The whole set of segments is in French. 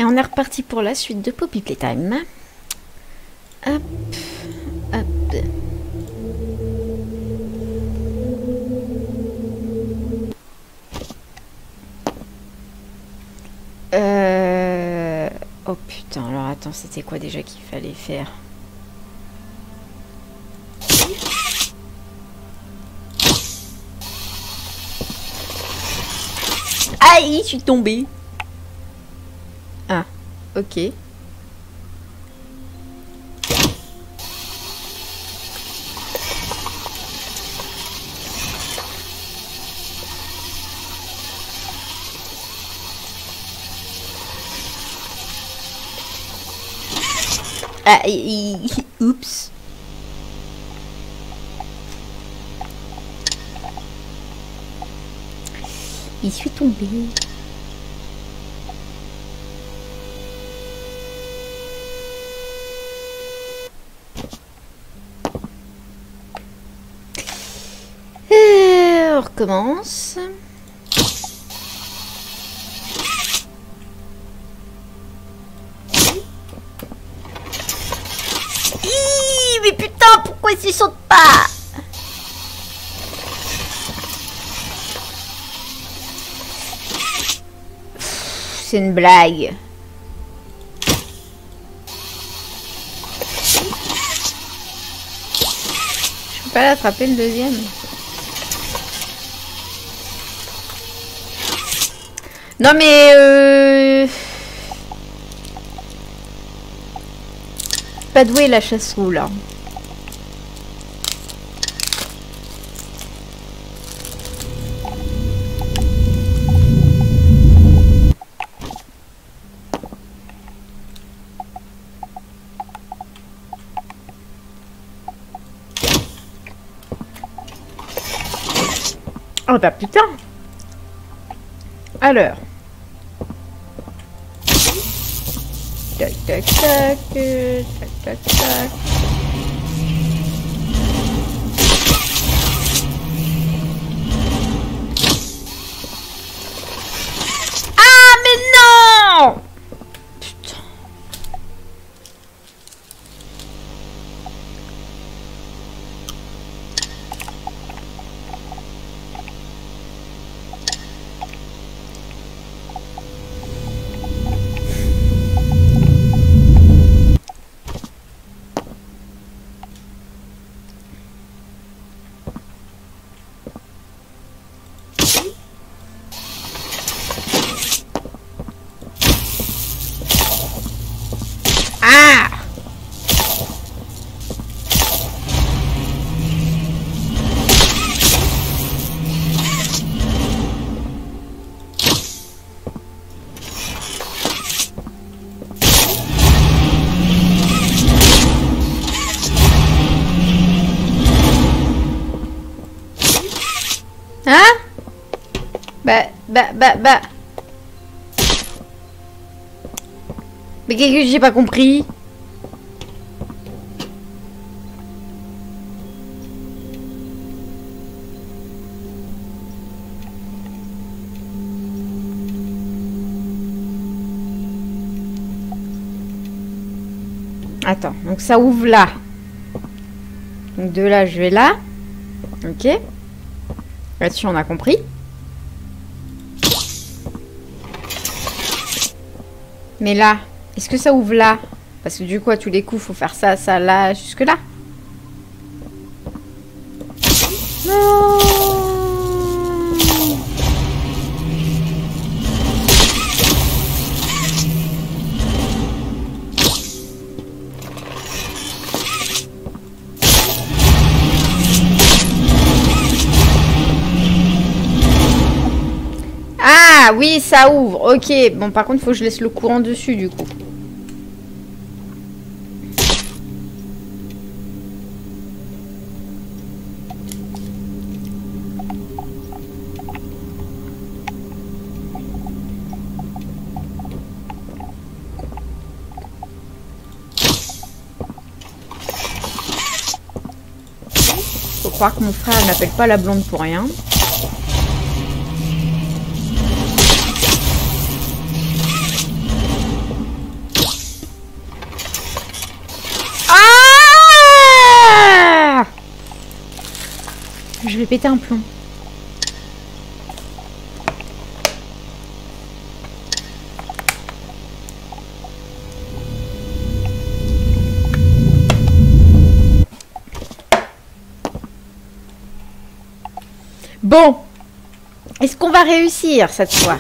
on est reparti pour la suite de Poppy Playtime. Hop, hop. Oh putain, alors attends, c'était quoi déjà qu'il fallait faire? Aïe, je suis tombée. Ah, ok. Ah, oups. Il suis tombé. On recommence. Mais putain, pourquoi ils sautent pas? C'est une blague. Je peux pas l'attraper le deuxième. Non mais pas doué la chasse-roue là. Oh bah putain. Alors. Tac tac tac tac tac tac. Ah mais non! Putain. Hein? Bah. Mais qu'est-ce que j'ai pas compris? Attends, donc ça ouvre là. Donc de là, je vais là. Ok. Là-dessus, on a compris. Mais là, est-ce que ça ouvre là? Parce que du coup, à tous les coups, faut faire ça, ça, là, jusque là. Non. Ah oui, ça ouvre. Ok. Bon, par contre, il faut que je laisse le courant dessus, du coup. Faut croire que mon frère n'appelle pas la blonde pour rien. pété un plomb. Bon, est-ce qu'on va réussir cette fois?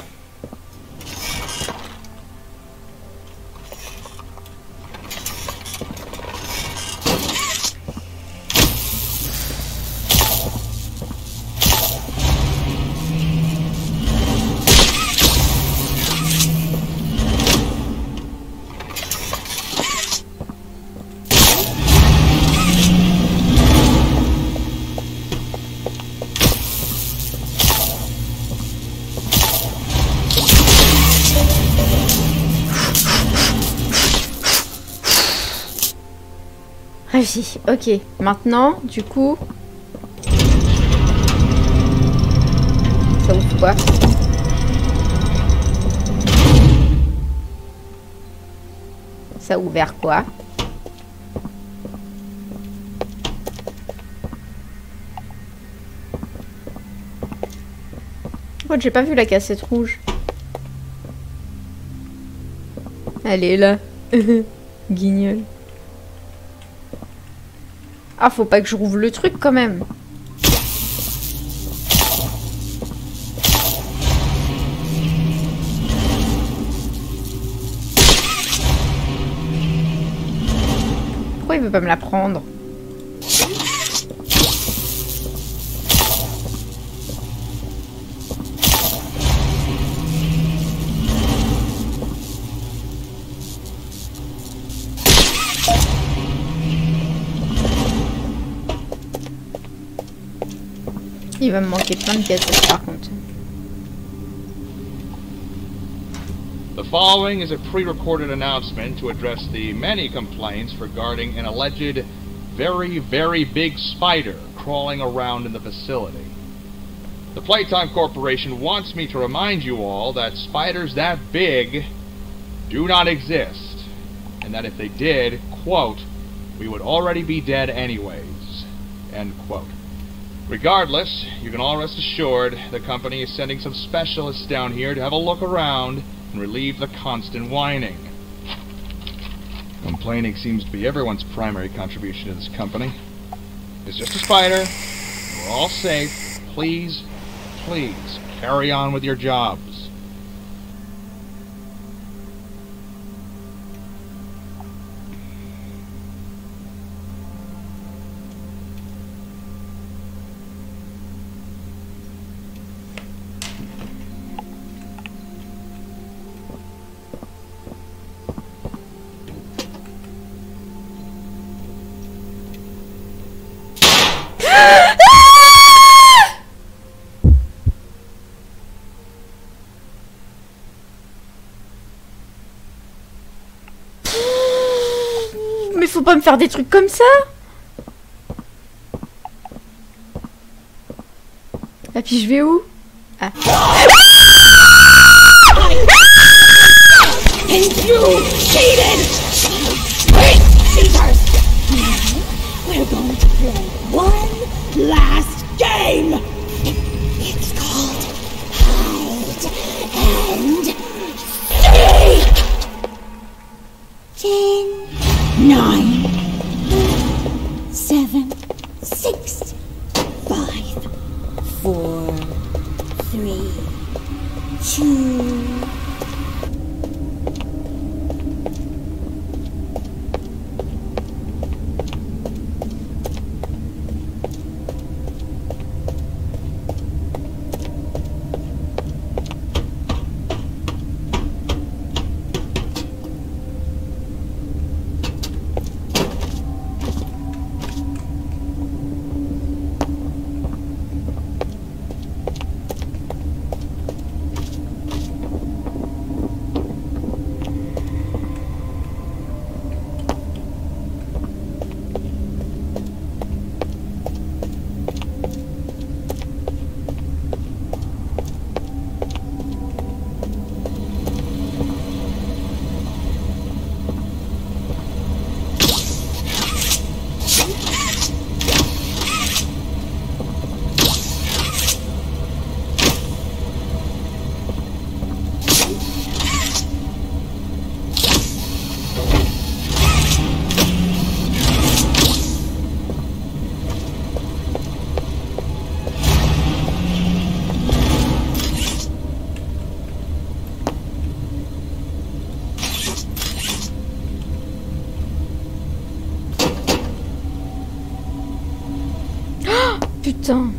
Réussi, ok. Maintenant, du coup... Ça ouvre quoi? Ça a ouvert quoi? Oh, j'ai pas vu la cassette rouge. Elle est là. Guignol. Ah, faut pas que je rouvre le truc quand même. Pourquoi il veut pas me la prendre? Il va me manquer plein de cassettes par contre. The following is a pre-recorded announcement to address the many complaints regarding an alleged very big spider crawling around in the facility. The Playtime Corporation wants me to remind you all that spiders that big do not exist, and that if they did, quote, we would already be dead anyways, end quote. Regardless, you can all rest assured the company is sending some specialists down here to have a look around and relieve the constant whining. Complaining seems to be everyone's primary contribution to this company. It's just a spider. We're all safe. Please, please, carry on with your jobs. Mais faut pas me faire des trucs comme ça. Et puis je vais où? Ah. And you cheated! Great cheaters! We're going to play one last game! It's called Hide and Seek! 10, 9, 7, 6, 5, 4, 3, 2... Putain.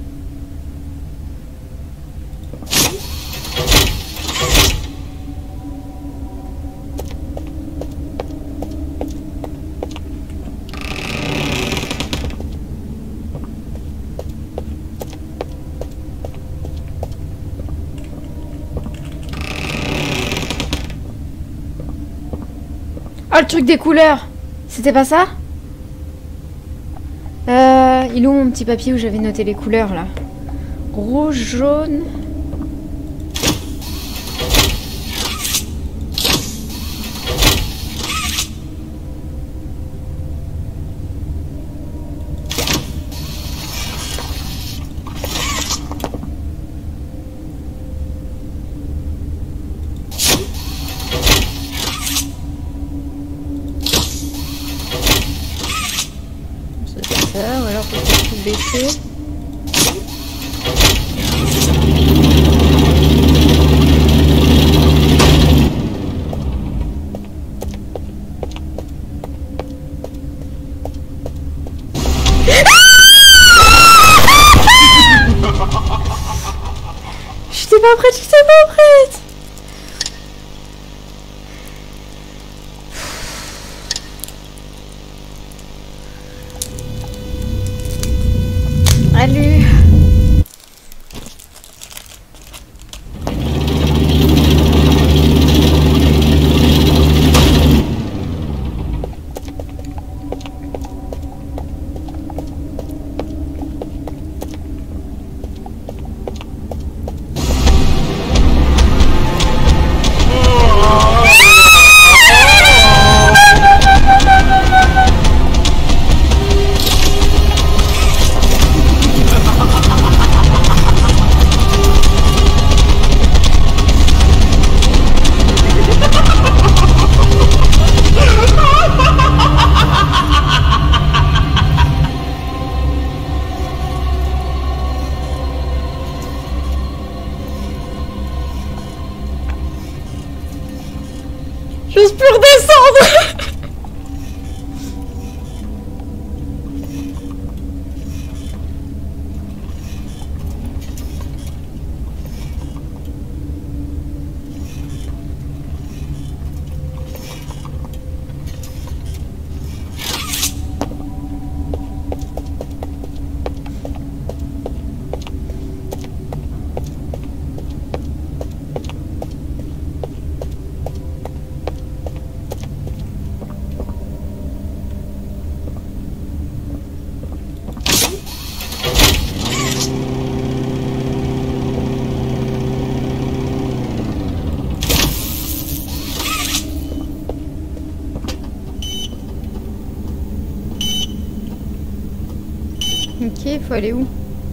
Oh, le truc des couleurs. C'était pas ça? Il est où mon petit papier où j'avais noté les couleurs là? Rouge, jaune. C'est ça, ou alors faut tout baisser. J'étais pas prête, j'étais pas prête. Salut. J'ose plus redescendre. Ok, faut aller où?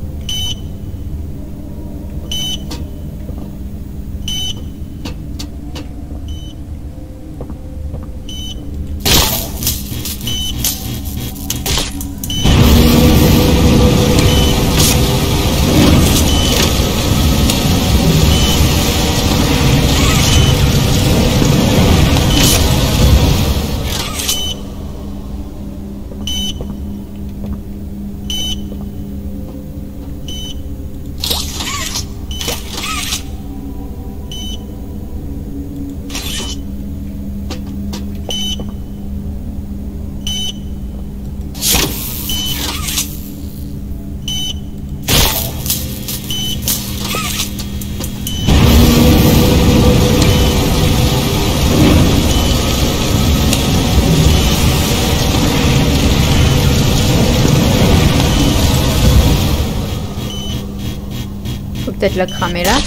Faut peut-être la cramer là.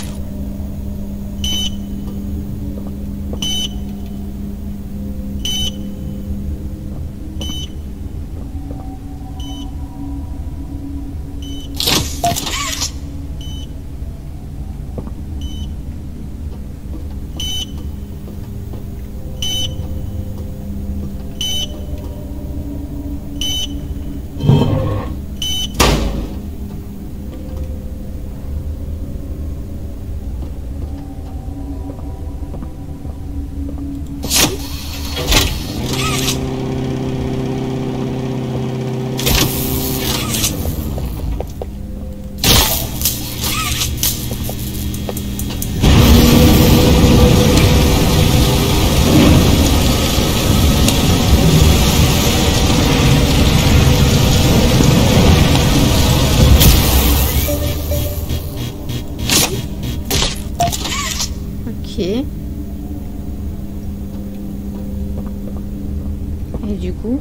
Ok. Et du coup...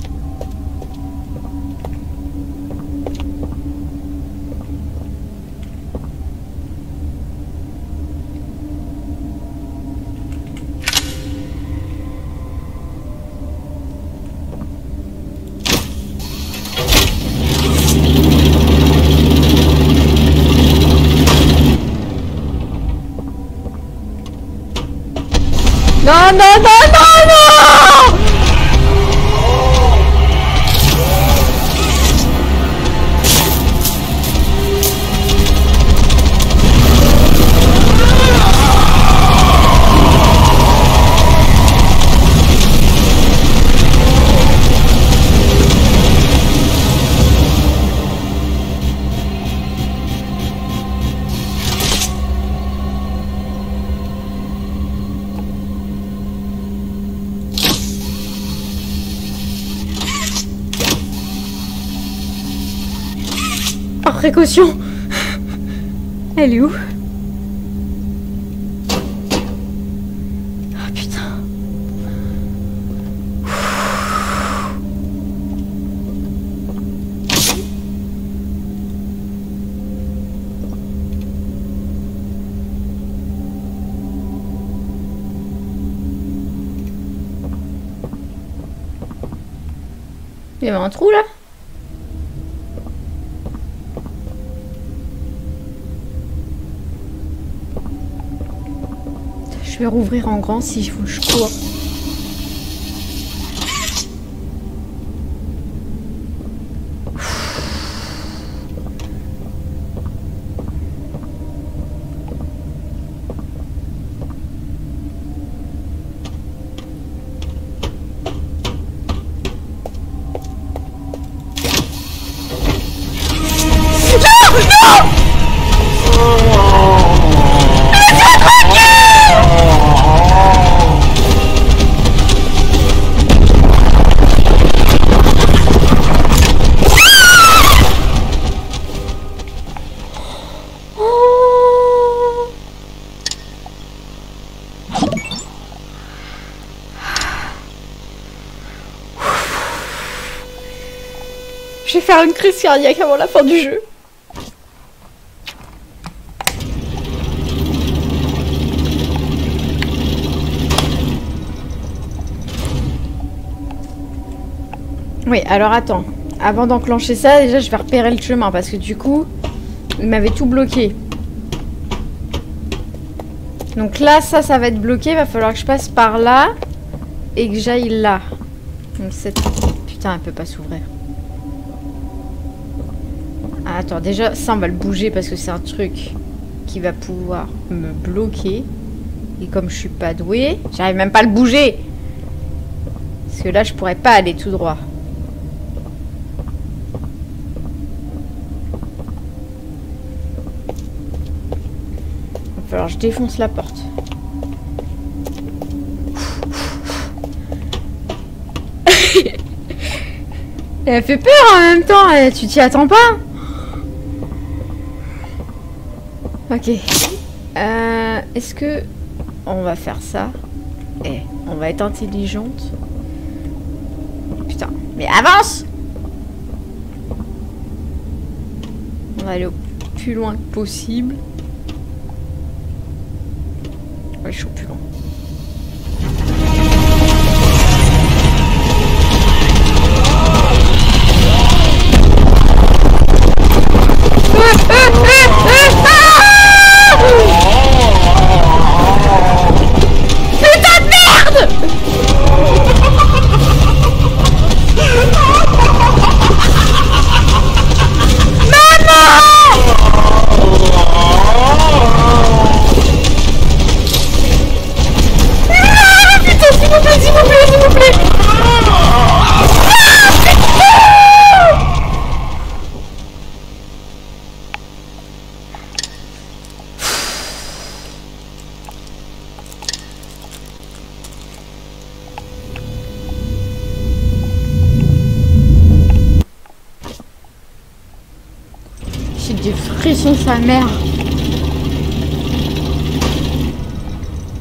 Non, non, non, non, non! Par précaution. Elle est où? Ah putain. Il y avait un trou là? Je vais rouvrir en grand s'il faut que je cours. Je vais faire une crise cardiaque avant la fin du jeu. Oui, alors attends. Avant d'enclencher ça, déjà je vais repérer le chemin parce que du coup, il m'avait tout bloqué. Donc là, ça va être bloqué. Il va falloir que je passe par là et que j'aille là. Donc cette... Putain, elle peut pas s'ouvrir. Ah, attends, déjà, ça on va le bouger parce que c'est un truc qui va pouvoir me bloquer. Et comme je suis pas douée, j'arrive même pas à le bouger. Parce que là, je pourrais pas aller tout droit. Il va falloir que je défonce la porte. Elle fait peur en même temps, tu t'y attends pas? Ok. Est-ce que... On va faire ça. On va être intelligente. Putain, mais avance! On va aller au plus loin que possible. Ouais, je suis au plus loin. Putain de merde! J'ai des frissons sa mère.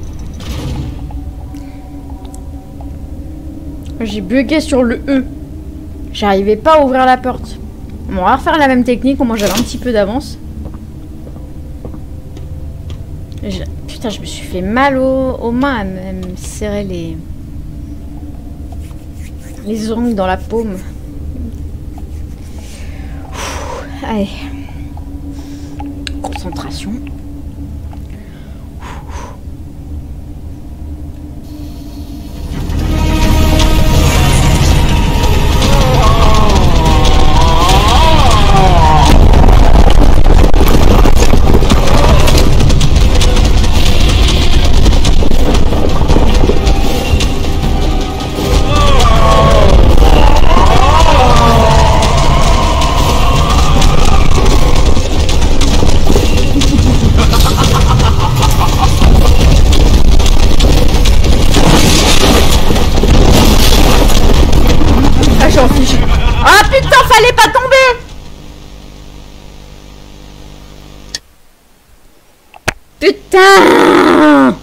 J'ai bugué sur le E. J'arrivais pas à ouvrir la porte. Bon, on va refaire la même technique. Au moins j'avais un petit peu d'avance. Putain, je me suis fait mal aux mains à me serrer les ongles dans la paume. Allez. Concentration. Ah putain, fallait pas tomber! Putain!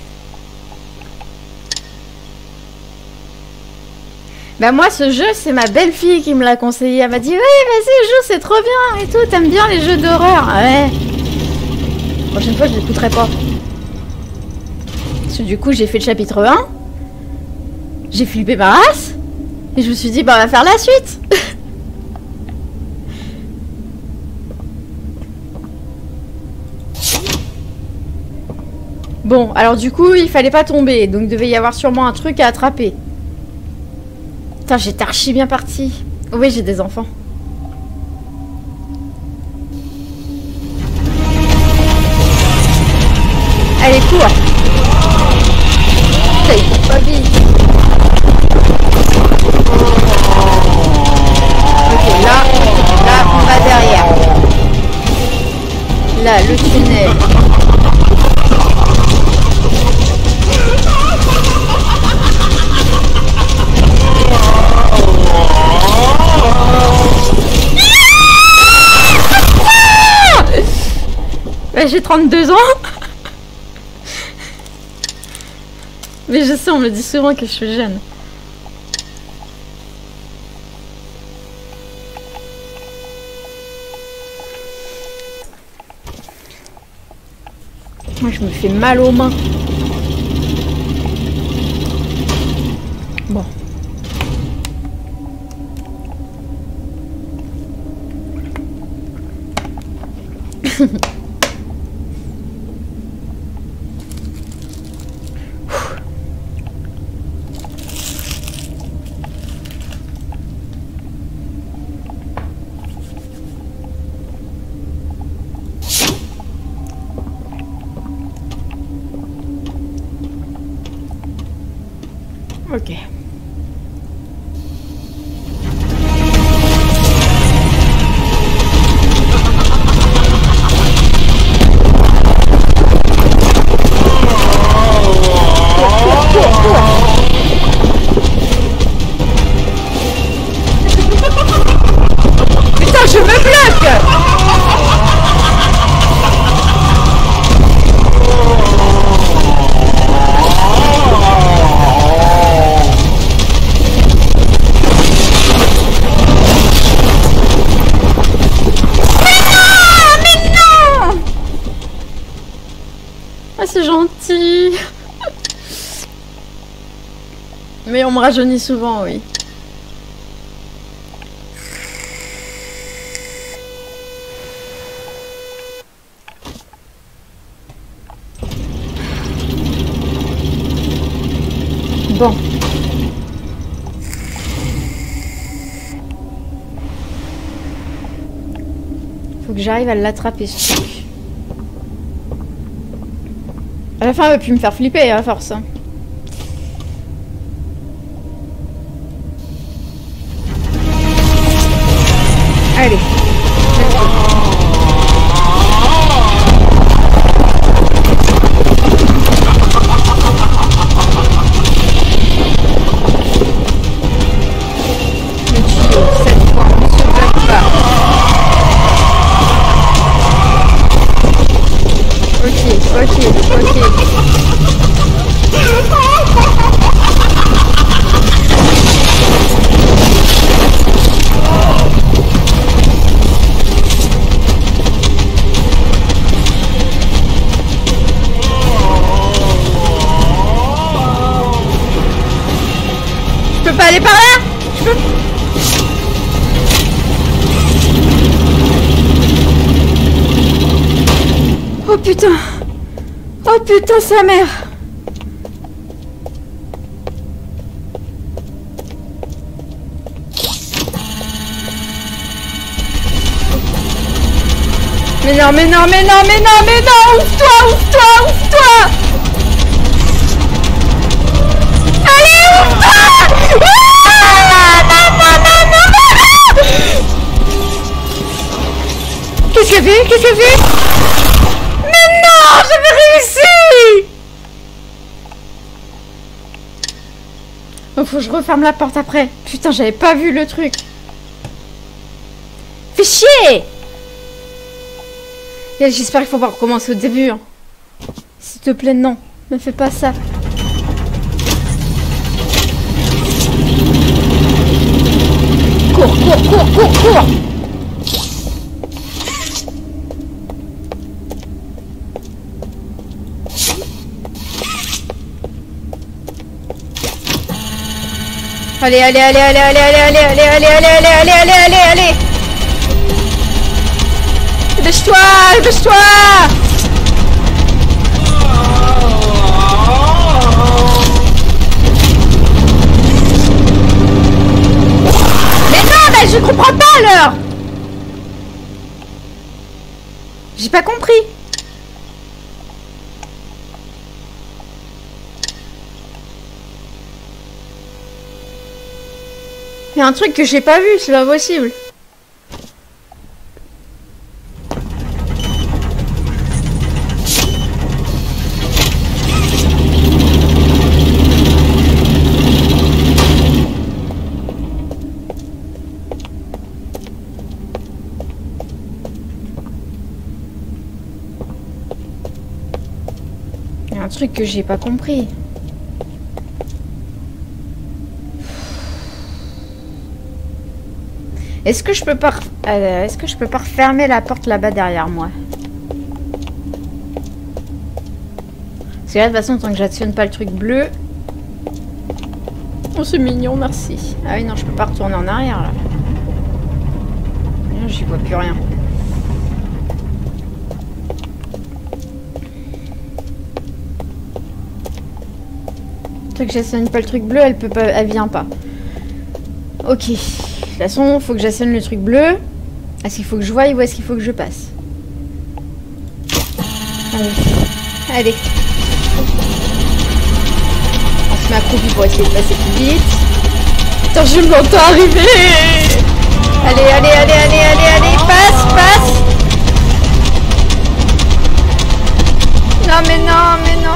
Bah moi ce jeu c'est ma belle-fille qui me l'a conseillé. Elle m'a dit ouais vas-y joue, c'est trop bien et tout, t'aimes bien les jeux d'horreur. Ouais. La prochaine fois je l'écouterai pas. Parce que du coup j'ai fait le chapitre 1. J'ai flippé ma race. Et je me suis dit, bah on va faire la suite. Bon, alors du coup, il fallait pas tomber. Donc il devait y avoir sûrement un truc à attraper. Putain, j'étais archi bien partie. Oui, j'ai des enfants. Allez, cours. Putain, il court pas vite. Ok, là, on va derrière. Là, le tunnel. Ouais, j'ai 32 ans. Mais je sais, on me dit souvent que je suis jeune. Moi, je me fais mal aux mains. Bon. Ok. Putain, je me bloque! C'est gentil. Mais on me rajeunit souvent, oui. Bon. Faut que j'arrive à l'attraper, ce truc. À la fin, elle va plus me faire flipper, à force. Allez. Le tuyau, cette fois, on ne se bloque pas. Ok. putain! Oh putain, sa mère! Mais non, mais non, mais non, mais non, mais non! Ouvre-toi, ouvre-toi, ouvre-toi! Allez, ouvre-toi! Ah, non, non, non, non, non! Qu'est-ce qu'elle fait? Qu'est-ce qu'elle fait? Mais non, j'avais réussi! Oh, faut que je referme la porte après. Putain, j'avais pas vu le truc. Fais chier! J'espère qu'il faut pas recommencer au début. Hein. S'il te plaît, non. Ne fais pas ça. Cours, cours, cours, cours, cours! Allez, allez, allez, allez, allez, allez, allez, allez, allez, allez, allez, allez, allez, allez, allez! Dépêche-toi, dépêche-toi! Mais non, mais je comprends pas alors! J'ai pas compris. Il y a un truc que j'ai pas vu, c'est pas possible. Il y a un truc que j'ai pas compris. Est-ce que je peux pas refermer la porte là-bas derrière moi? Parce que là, de toute façon, tant que j'actionne pas le truc bleu... Oh, c'est mignon, merci. Ah oui, non, je peux pas retourner en arrière, là. J'y vois plus rien. Tant que j'actionne pas le truc bleu, elle peut pas... Elle vient pas. Ok. De toute façon, faut que j'assène le truc bleu. Est-ce qu'il faut que je voie ou est-ce qu'il faut que je passe? Allez. Allez. On se met accroupi pour essayer de passer plus vite. Putain, je m'entends arriver. Allez, allez, allez, allez, allez, allez. Passe, passe. Non, mais non, mais non.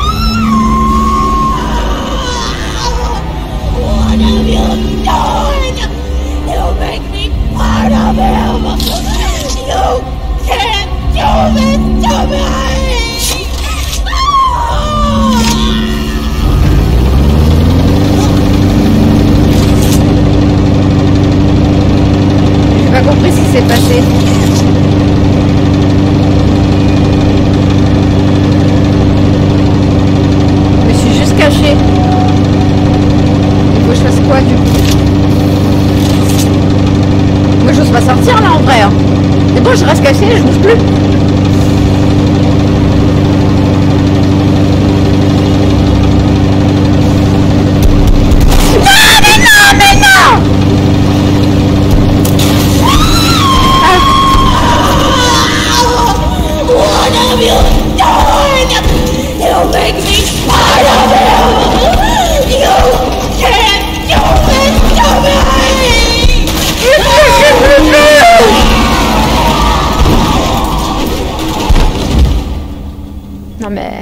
What have you done? You make me part of him! You can't do this to me! J'ai pas compris ce qui s'est passé. Je me suis juste cachée. Il faut que je fasse quoi du coup? Moi j'ose pas sortir là en vrai. Hein. C'est bon, je reste cachée, je bouge plus. Non mais non mais non. What have you done? You make me part of him! You can't do this to me! Non mais...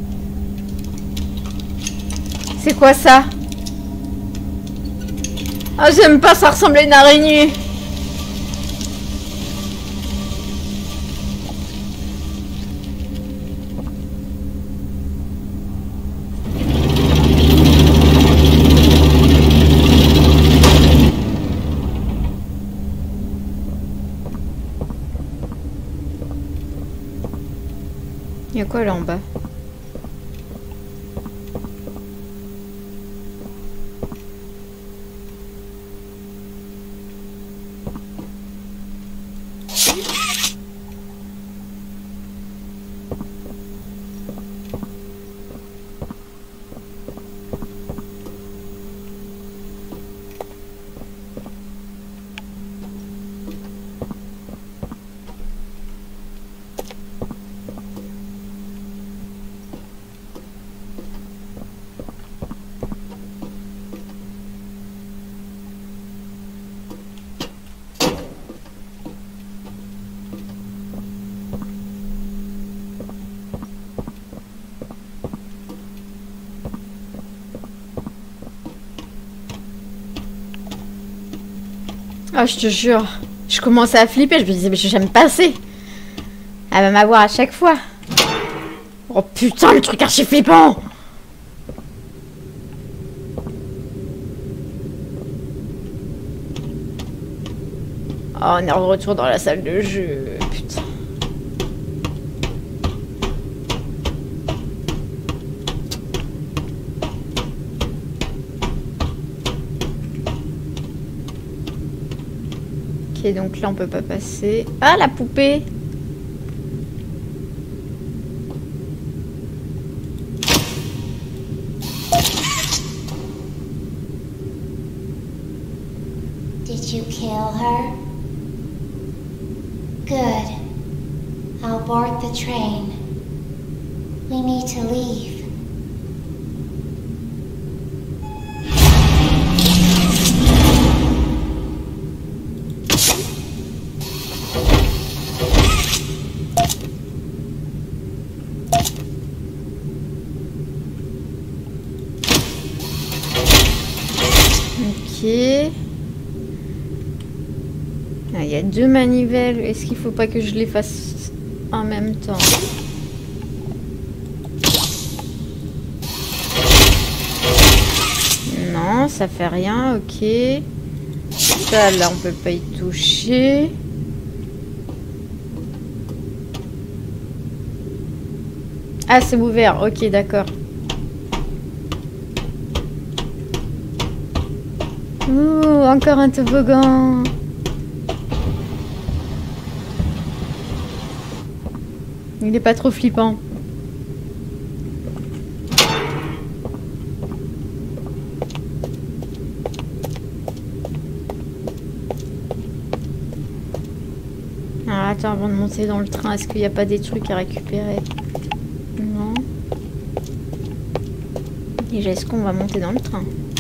C'est quoi ça? Ah j'aime pas, ça ressemble à une araignée. Il y a quoi là en bas? Oh, je te jure. Je commençais à flipper, je me disais, mais je vais jamais passer. Elle va m'avoir à chaque fois. Oh putain, le truc archi flippant. Oh, on est de retour dans la salle de jeu. Putain. Ok, donc là on peut pas passer. Ah, la poupée. Did you kill her? Good. I'll board the train. We need to leave. Ok. Ah, il y a 2 manivelles. Est-ce qu'il faut pas que je les fasse en même temps? Non, ça fait rien. Ok. Ça, là, on peut pas y toucher. Ah, c'est ouvert. Ok, d'accord. Ouh, encore un toboggan. Il est pas trop flippant. Alors attends, avant de monter dans le train, est-ce qu'il n'y a pas des trucs à récupérer? Non. Déjà, est-ce qu'on va monter dans le train?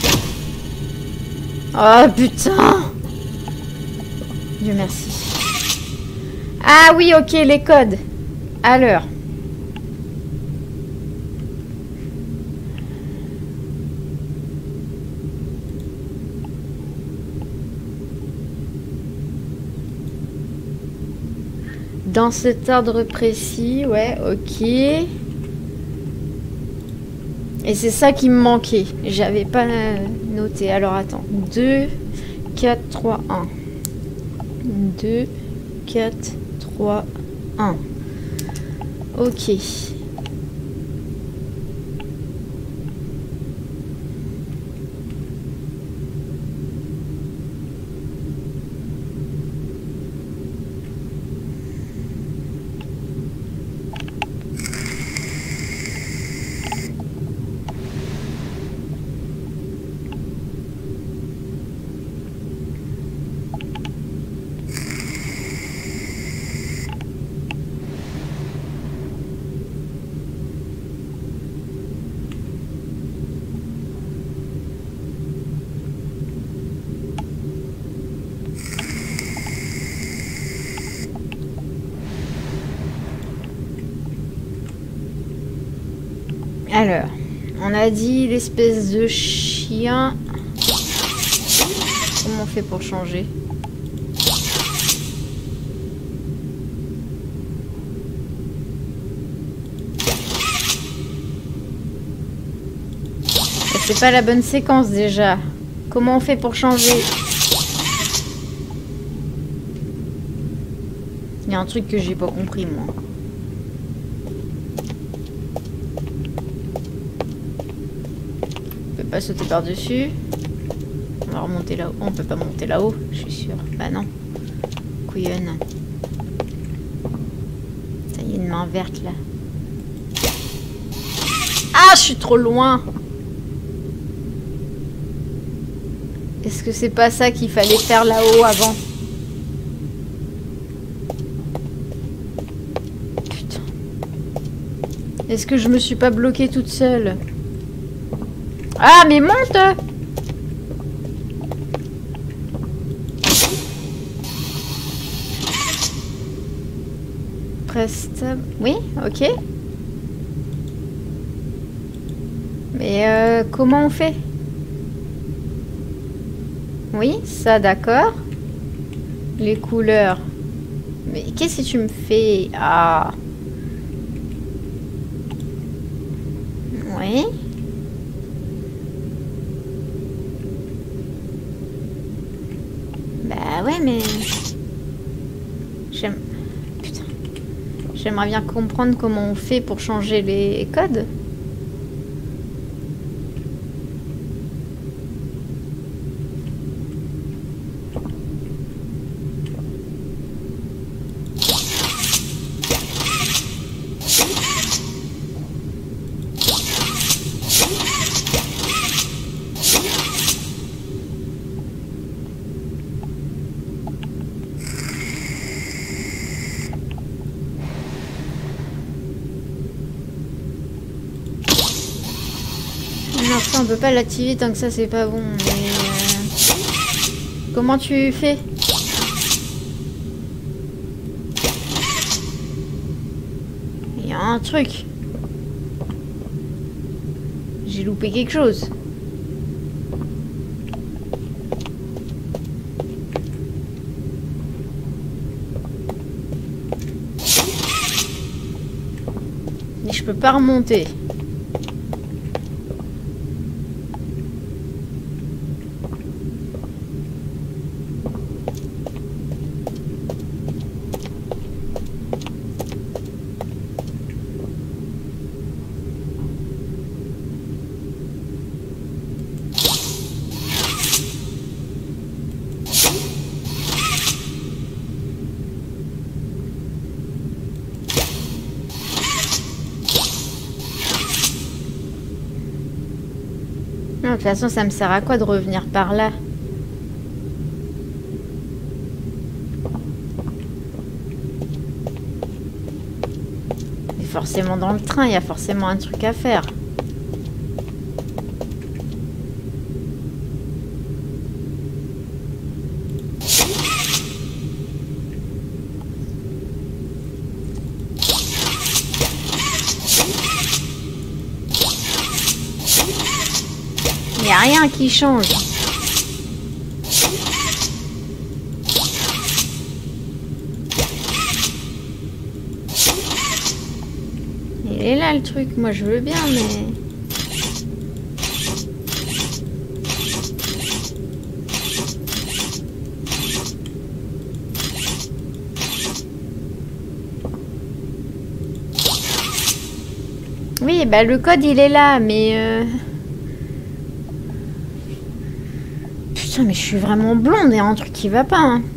Oh putain! Dieu merci. Ah oui, ok, les codes. À l'heure. Dans cet ordre précis, ouais, ok. Et c'est ça qui me manquait. J'avais pas noté. Alors attends. 2, 4, 3, 1. 2, 4, 3, 1. Ok. Alors, on a dit l'espèce de chien. Comment on fait pour changer? C'est pas la bonne séquence déjà. Comment on fait pour changer? Il y a un truc que j'ai pas compris moi. On peut pas sauter par-dessus. On va remonter là-haut. On peut pas monter là-haut, je suis sûre. Bah non. Couillonne. Ça y est, une main verte là. Ah, je suis trop loin. Est-ce que c'est pas ça qu'il fallait faire là-haut avant? Putain. Est-ce que je me suis pas bloquée toute seule? Ah, mais monte! Presta... Oui, ok. Mais comment on fait? Oui, ça d'accord. Les couleurs. Mais qu'est-ce que tu me fais? Ah. Oui. Bah ouais, mais... Putain. J'aimerais bien comprendre comment on fait pour changer les codes. Non, ça, on peut pas l'activer tant que ça, c'est pas bon. Mais comment tu fais? Il y a un truc. J'ai loupé quelque chose. Mais je peux pas remonter. Non, de toute façon, ça me sert à quoi de revenir par là? Mais forcément dans le train, il y a forcément un truc à faire. Il n'y a rien qui change. Il est là le truc, moi je veux bien, mais... Oui, bah le code il est là, mais... Putain, mais je suis vraiment blonde, il y a un truc qui va pas, hein.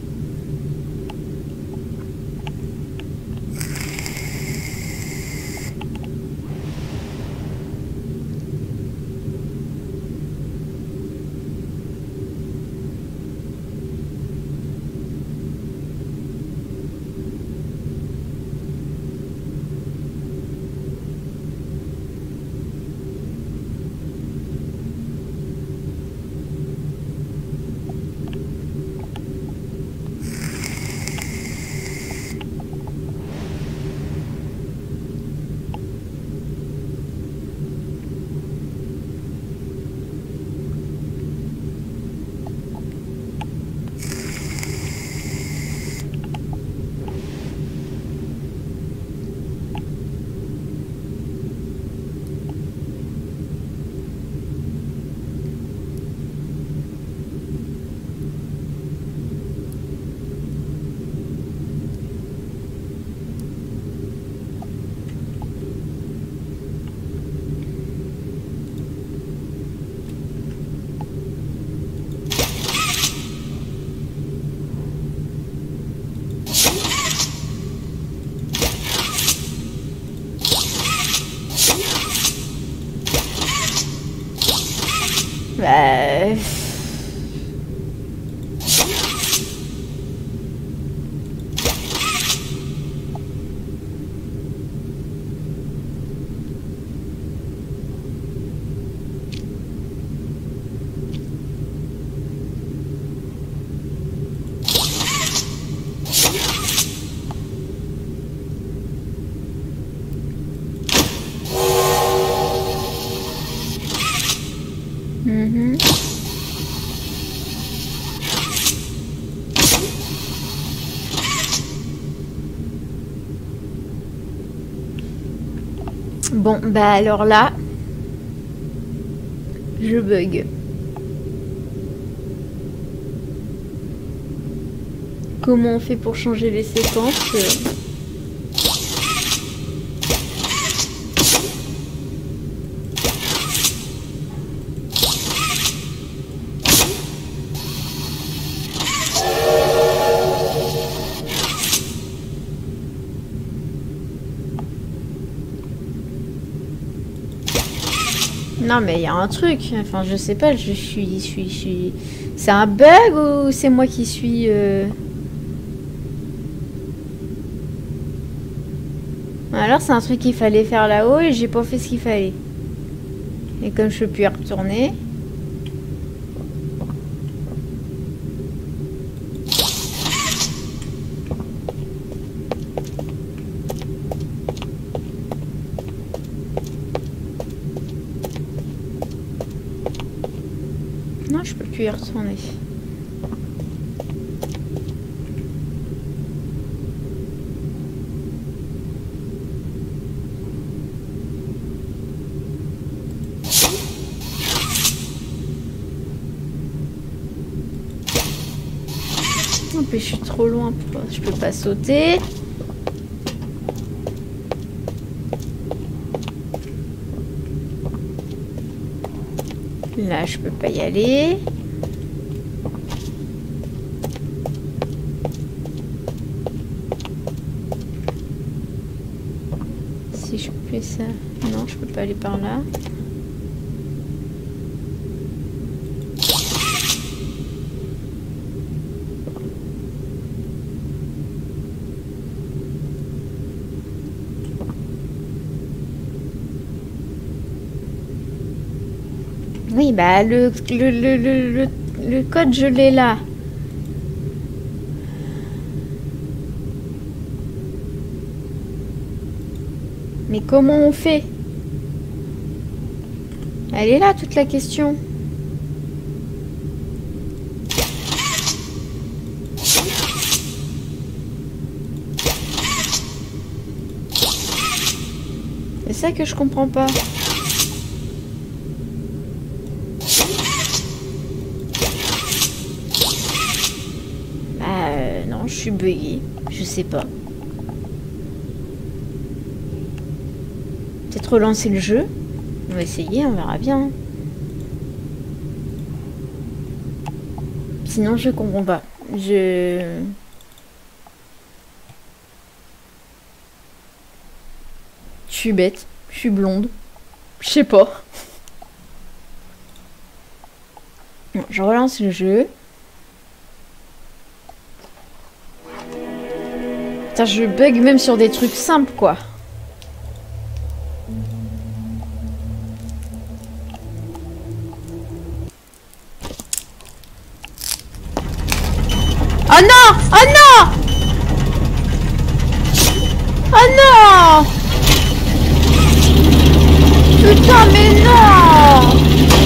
Bon, bah alors là, je bug. Comment on fait pour changer les séquences? Non mais il y a un truc, enfin je sais pas, je suis... C'est un bug ou c'est moi qui suis... Alors c'est un truc qu'il fallait faire là-haut et j'ai pas fait ce qu'il fallait. Et comme je peux plus y retourner... Non, je peux plus y retourner. Non, mais je suis trop loin. Je peux pas sauter. Là, je peux pas y aller. Si je fais ça... Non, je peux pas aller par là. Oui, bah le code, je l'ai là. Mais comment on fait? Elle est là, toute la question. C'est ça que je comprends pas. Non, je suis buggée. Je sais pas. Peut-être relancer le jeu. On va essayer, on verra bien. Sinon, je comprends pas. Je suis bête. Je suis blonde. Je sais pas. Bon, je relance le jeu. Putain, je bug même sur des trucs simples, quoi. Oh non! Oh non! Oh non! Putain, mais non!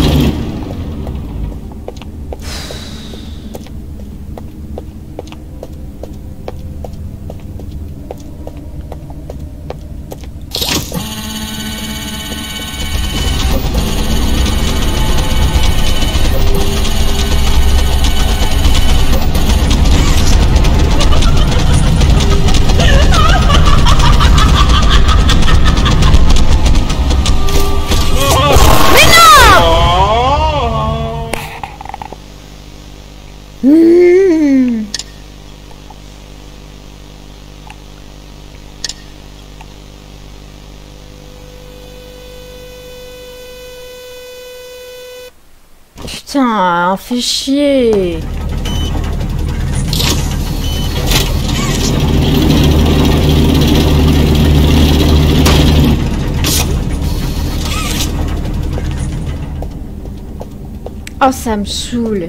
Putain, fait chier. Oh, ça me saoule.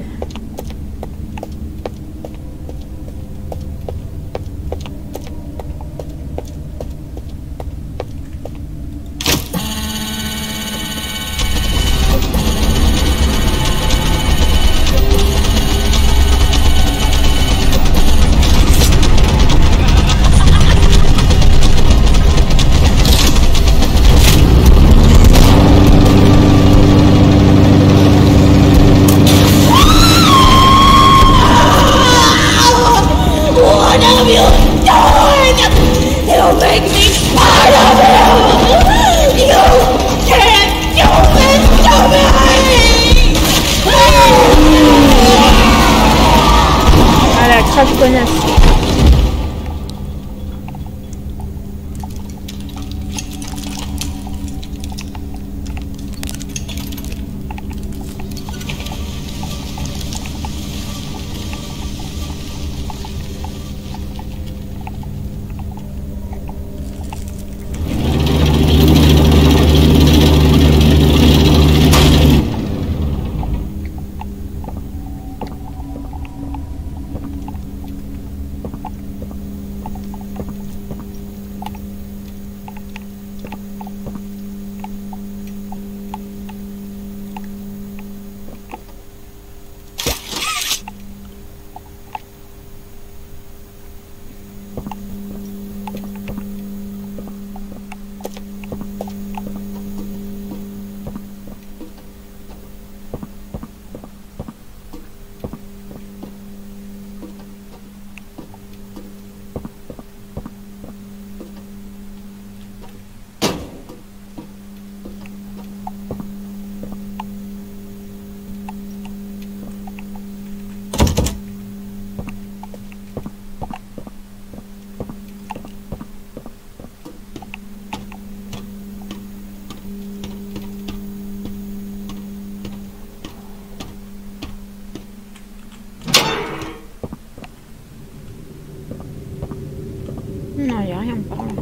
Non, il n'y a rien par là.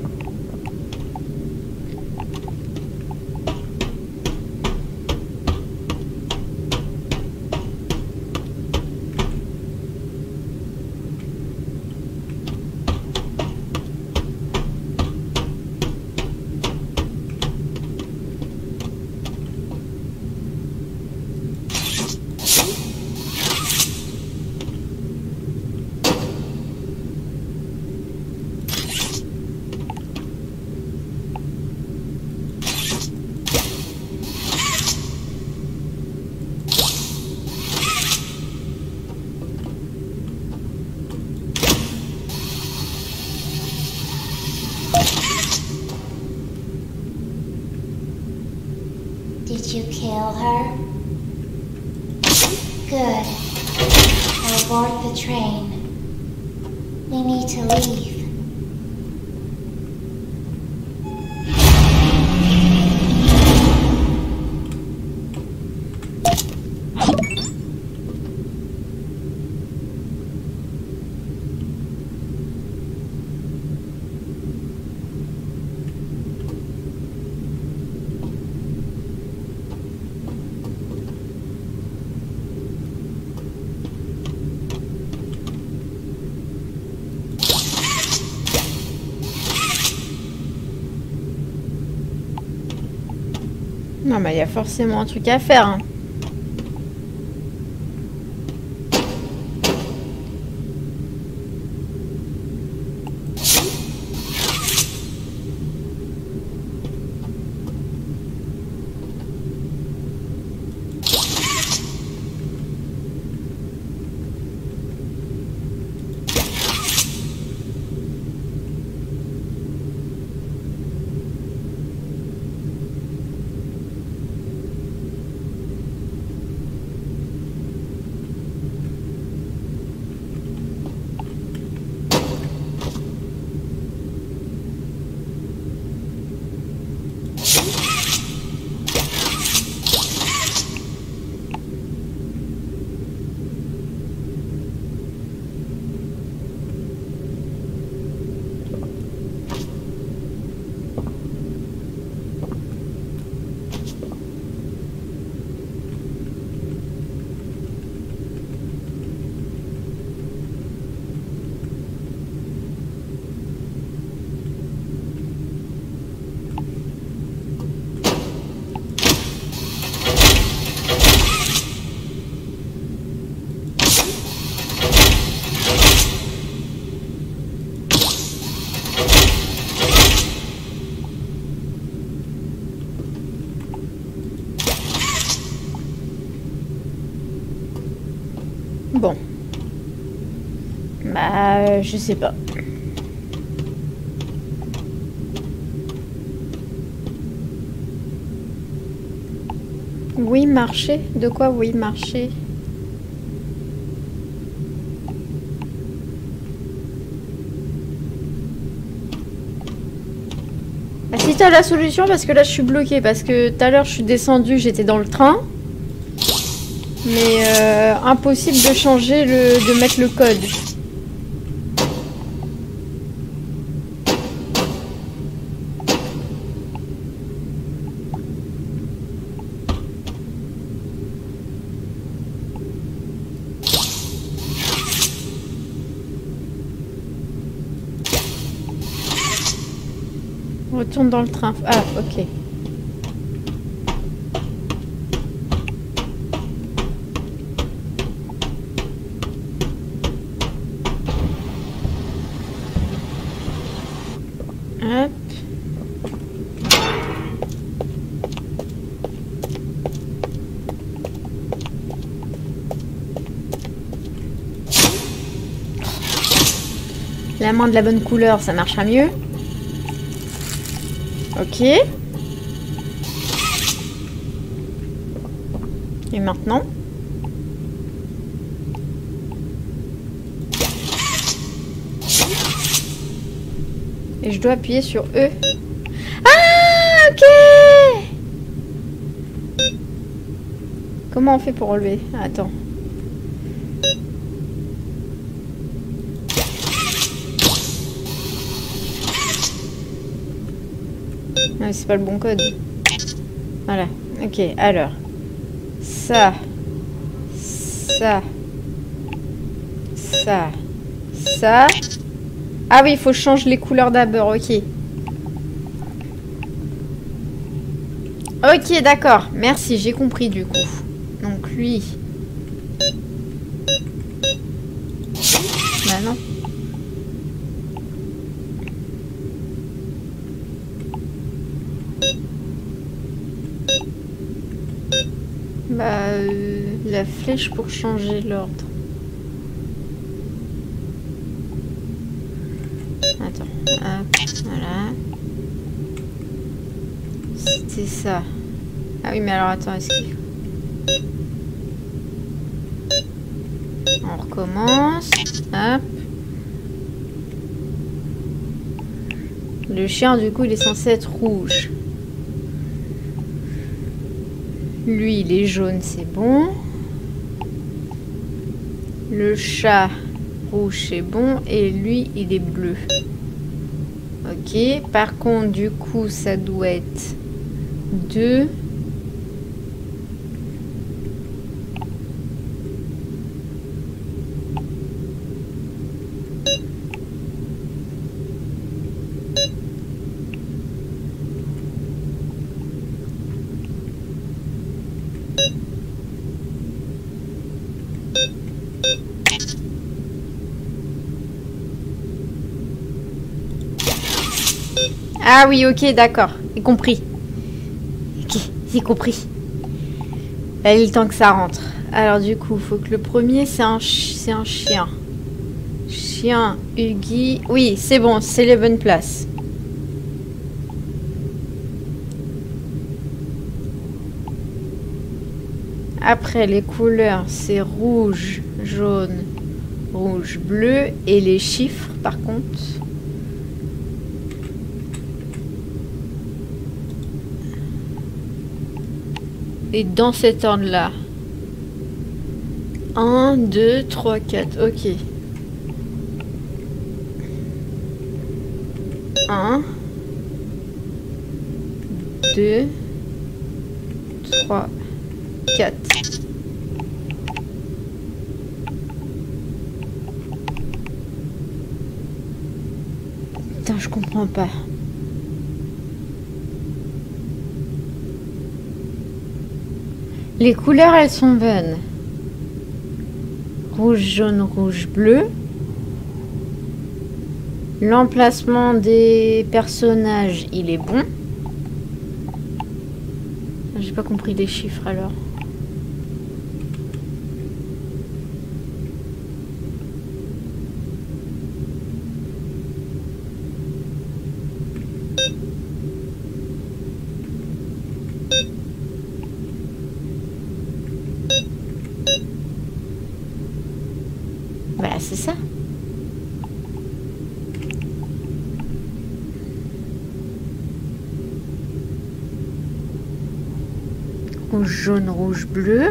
Did you kill her? Good. I'll board the train. We need to leave. Non, mais il y a forcément un truc à faire. Hein. Bon. Bah, je sais pas. Oui, marcher? De quoi oui, marcher? Bah, si t'as la solution, parce que là je suis bloquée, parce que tout à l'heure je suis descendue, j'étais dans le train. Mais impossible de changer de mettre le code. On retourne dans le train. Ah, ok. Hop. La main de la bonne couleur, ça marchera mieux. Ok. Et maintenant? Et je dois appuyer sur E. Ah, ok. Comment on fait pour relever? Attends. Ouais, c'est pas le bon code. Voilà. Ok, alors. Ça. Ça. Ça. Ça. Ah oui, il faut changer les couleurs d'abord, ok. Ok, d'accord. Merci, j'ai compris du coup. Donc lui... Bah non. Bah, la flèche pour changer l'ordre. Attends, hop, voilà. C'était ça. Ah oui, mais alors attends, est-ce qu'il... On recommence. Hop. Le chien, du coup, il est censé être rouge. Lui, il est jaune, c'est bon. Le chat rouge, c'est bon. Et lui, il est bleu. Ok. Par contre, du coup, ça doit être 2. Ah oui, ok, d'accord. J'ai compris. Ok, j'ai compris. Là, il est temps que ça rentre. Alors du coup, il faut que le premier, c'est un chien. Chien, Huggy... Oui, c'est bon, c'est les bonnes places. Après, les couleurs, c'est rouge, jaune, rouge, bleu. Et les chiffres, par contre... Et dans cet ordre-là. 1, 2, 3, 4. Ok. 1, 2, 3, 4. Putain, je comprends pas. Les couleurs, elles sont bonnes. Rouge, jaune, rouge, bleu. L'emplacement des personnages, il est bon. J'ai pas compris les chiffres alors. Bah, c'est ça. Rouge, jaune, rouge, bleu.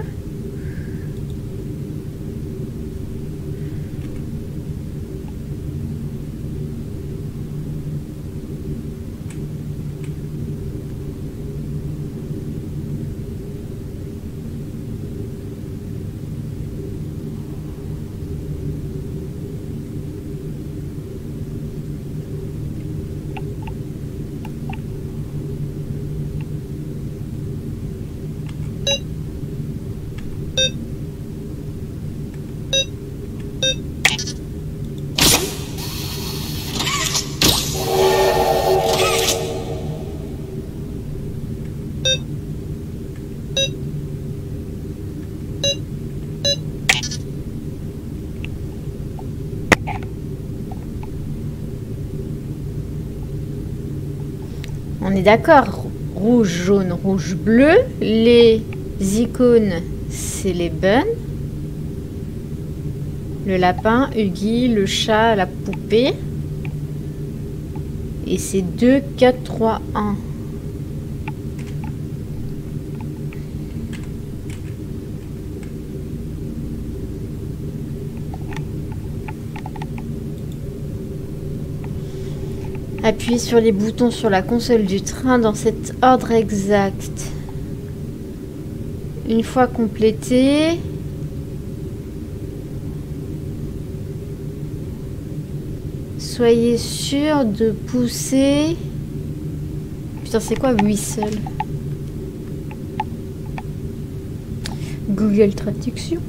On est d'accord. Rouge, jaune, rouge, bleu. Les icônes, c'est les bonnes. Le lapin, Huggy, le chat, la poupée. Et c'est 2, 4, 3, 1. Appuyez sur les boutons sur la console du train dans cet ordre exact. Une fois complété, soyez sûr de pousser... Putain, c'est quoi whistle? Google Traduction.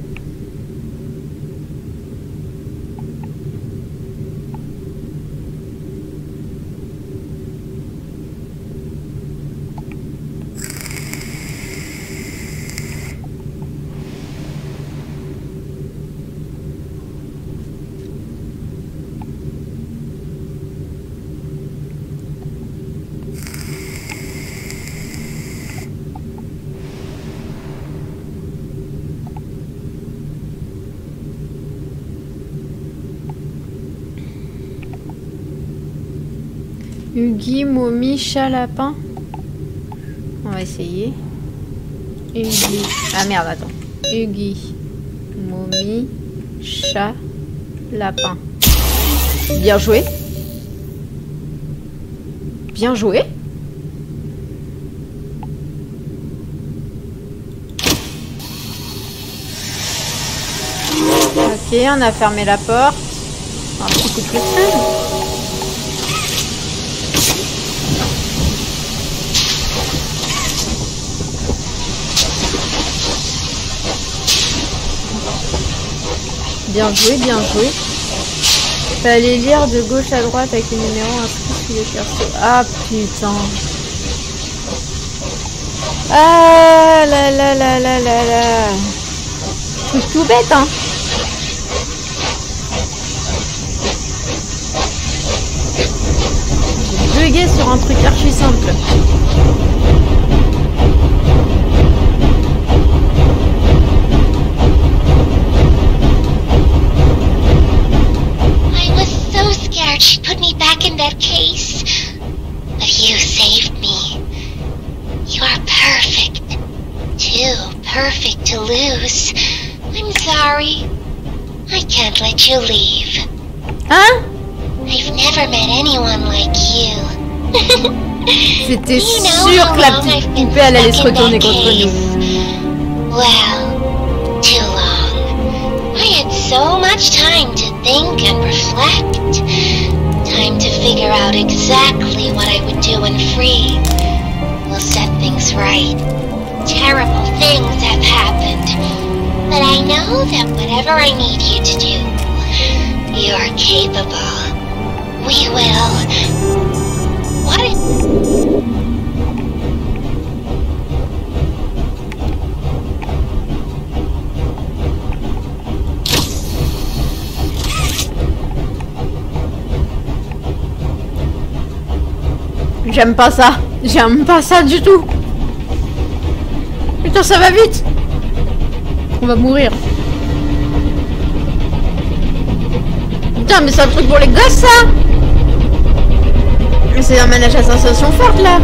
Huggy, momie, chat, lapin. On va essayer. Huggy. Ah merde, attends. Huggy, momie, chat, lapin. Bien joué. Bien joué. Ok, on a fermé la porte. Un petit coup de frein. Bien joué, bien joué. Fallait lire de gauche à droite avec les numéros inscrits sous les persos. Ah putain. Ah là là là là là là. Truc tout bête, hein. J'ai bugué sur un truc archi simple. She put me back in that case. But you saved me. You are perfect. Too perfect to lose. I'm sorry. I can't let you leave. Hein? I've never met anyone like you. J'étais sûre que la petite poupée elle allait se retourner contre nous. Well, too long. I had so much time to think and reflect. Time to figure out exactly what I would do when free. We'll set things right. Terrible things have happened. But I know that whatever I need you to do, you're capable. We will. What? J'aime pas ça. J'aime pas ça du tout. Putain, ça va vite. On va mourir. Putain, mais c'est un truc pour les gosses, ça. C'est un manège à sensation forte, là.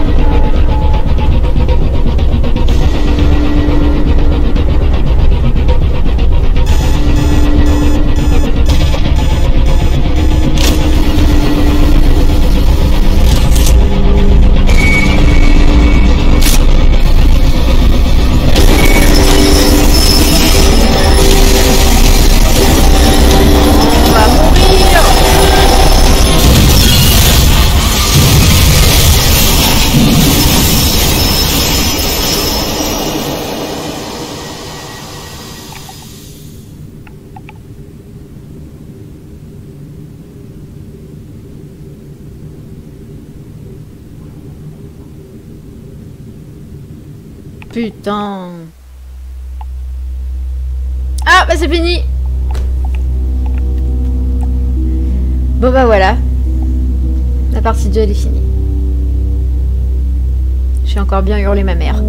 Putain. Ah, bah c'est fini. Bon bah voilà. La partie 2 elle est finie. J'ai encore bien hurlé ma mère.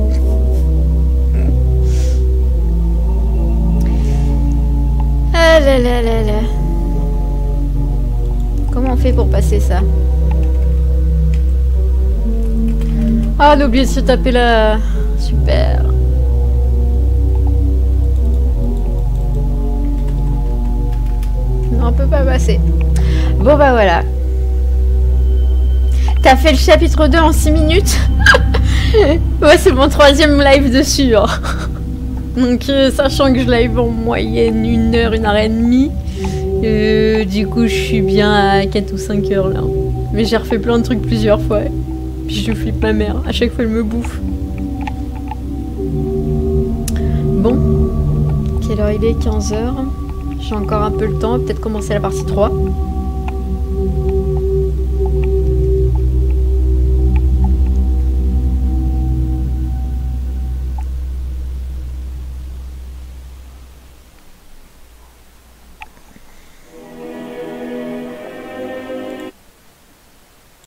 Ah là là là là. Comment on fait pour passer ça? Ah, on a oublié de se taper là. Super. Non, on peut pas passer. Bon bah voilà. T'as fait le chapitre 2 en 6 minutes? Ouais, c'est mon 3e live dessus. Hein. Donc, sachant que je live en moyenne 1 heure, 1 heure et demie, du coup, je suis bien à 4 ou 5 heures là. Mais j'ai refait plein de trucs plusieurs fois. Puis je flippe ma mère. À chaque fois, elle me bouffe. Bon. Quelle heure il est? 15 heures. J'ai encore un peu le temps. Peut-être commencer la partie 3.